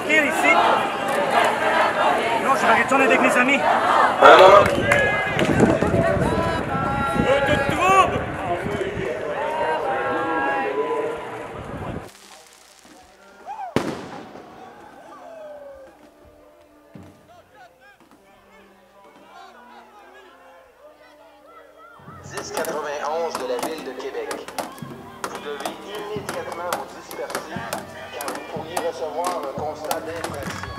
sortir ici. Non, je vais retourner avec mes amis. Un moment. De trouble! de la ville de Québec. Vous devez immédiatement vous disperser car vous pourriez recevoir un constat d'infraction.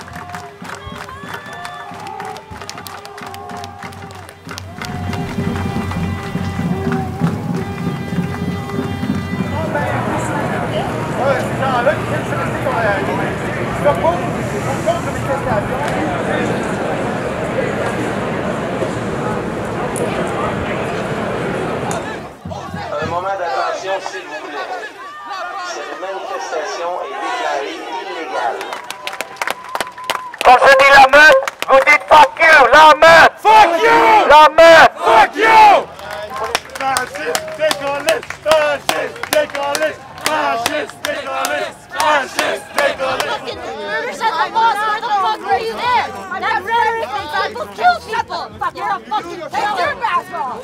Un moment d'attention, s'il vous plaît. Cette manifestation est déclarée illégale. Quand je dis la meute, vous dites fuck you, la meute! Fuck you! La meute! Fuck you! Fasciste, dégueulasse! Fasciste, dégueulasse! Fasciste, dégueulasse! Fasciste, dégueulasse! Fucking murder, shut the boss! Where the fuck were you there? That rhetoric makes people kill people! You're a fucking take your mask off!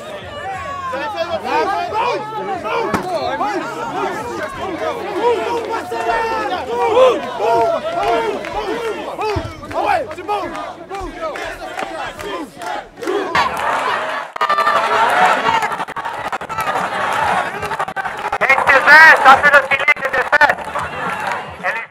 Ah ouais, tu montes!